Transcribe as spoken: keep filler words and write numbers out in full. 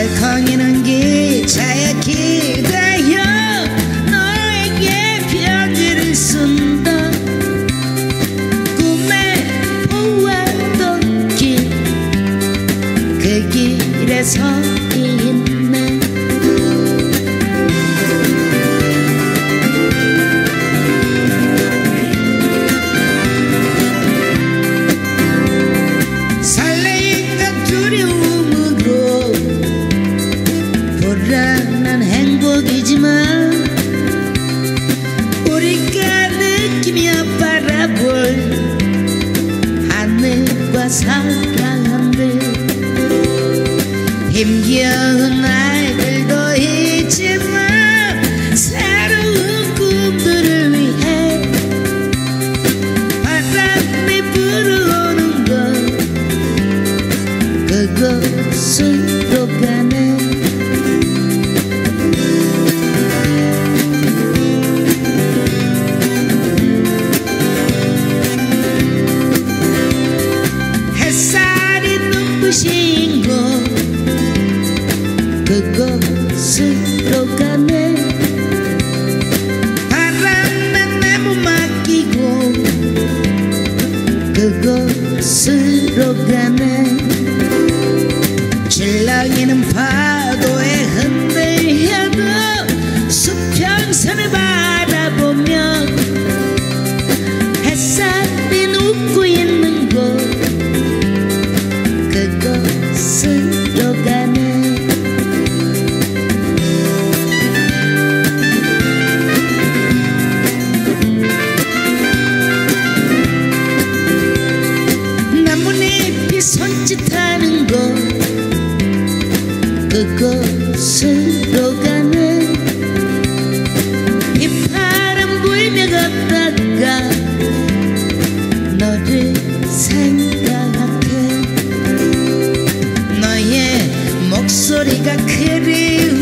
달컹이는 기차에 기대어 너에게 편지를 쓴다. 꿈에 보았던 길, 그 길에 서 있네. 설레임과 두려움으로 불안한 행복이지만 우리가 느끼며 바라볼 하늘과 사랑들, 힘겨운 날들도 있지만 새로운 꿈들을 위해 바람이 불어오는 것, 그곳으로 가네. 햇살이 눈부신 곳, 그곳으로 가네. 바람에 내 몸 맡기고 그곳으로 가네. 출렁이는 파도에 흔들려도 수평선을 바라보며 햇살이 웃고 있는 곳, 그곳으로 가네. 나뭇잎이 손짓하는 곳, 그곳으로 가네. 휘파람 불며 걷다가 너를 생각해. 너의 목소리가 그리워